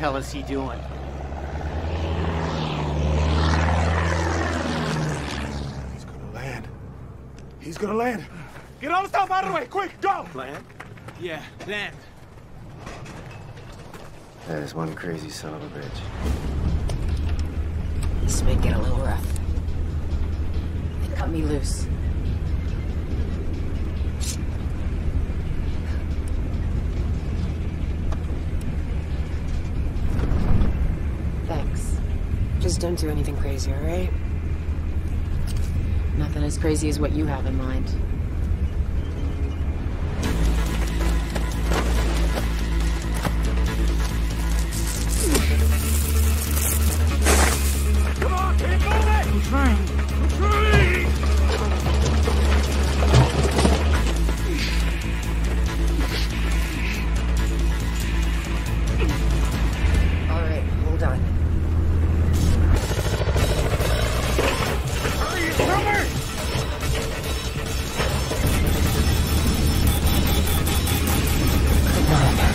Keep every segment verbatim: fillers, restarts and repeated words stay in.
hell is he doing? He's gonna land. He's gonna land. Get all the stuff out of the way, quick, go! Land? Yeah, land. That is one crazy son of a bitch. This may get a little rough. They cut me loose. Thanks. Just don't do anything crazy, alright? Nothing as crazy as what you have in mind. Come on, keep moving! I'm trying. I'm trying! Alright, hold on. Hurry, Summer! Come on.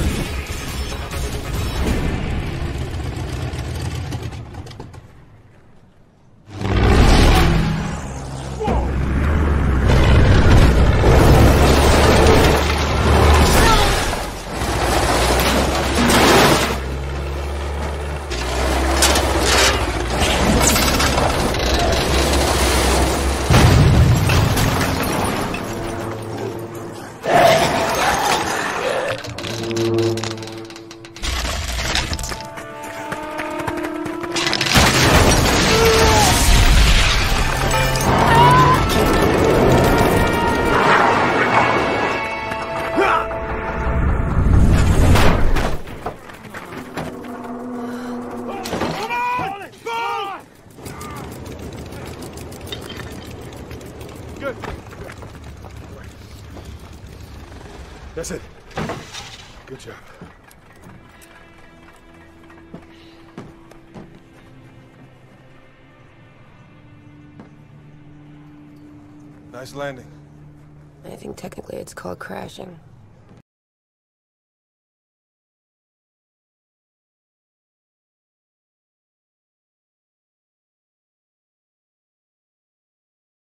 Good. That's it. Good job. Nice landing. I think technically it's called crashing.